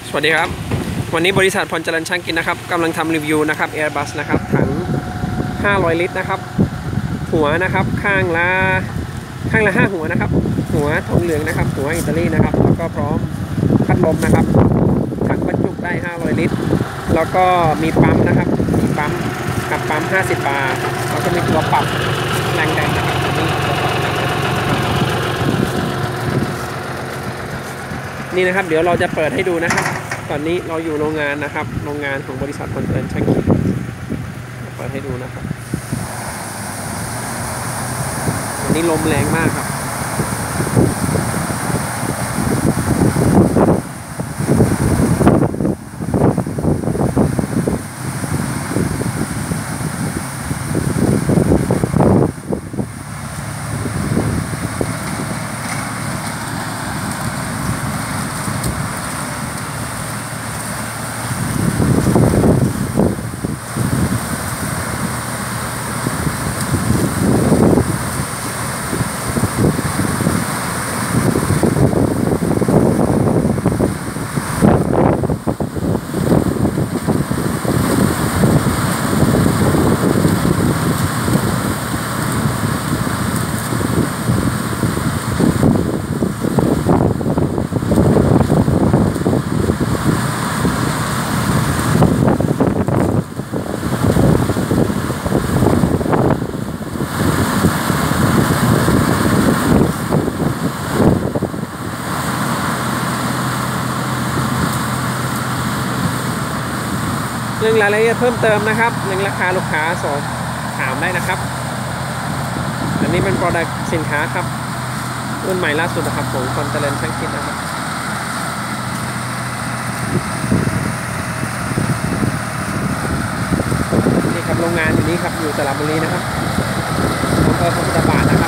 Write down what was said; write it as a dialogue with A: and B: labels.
A: สวัสดีครับวันนี้บริษัทพรเจริญช่างกินนะครับกำลังทำรีวิวนะครับ Airbus นะครับถัง500 ลิตรนะครับหัวนะครับข้างละ5 หัวนะครับหัวทองเหลืองนะครับหัวอิตาลีนะครับแล้วก็พร้อมพัดลมนะครับถังบรรจุได้500 ลิตรแล้วก็มีปั๊มนะครับมีปั๊มกับปั๊ม50 บาร์แล้วก็มีตัวปรับแรงดันนะครับนี่นะครับเดี๋ยวเราจะเปิดให้ดูนะครับตอนนี้เราอยู่โรงงานนะครับโรงงานของบริษัทพรเจริญช่างกินเปิดให้ดูนะครับวันนี้ลมแรงมากครับเรื่องรายละเอียดเพิ่มเติมนะครับเรื่องราคาลูกค้าสอบถามได้นะครับอันนี้เป็น product สินค้าครับรุ่นใหม่ล่าสุดนะครับของพรเจริญช่างกินนะครับนี่ครับโรงงานอยู่นี้ครับอยู่สระบุรีนะครับอำเภอพระพุทธบาทนะครับ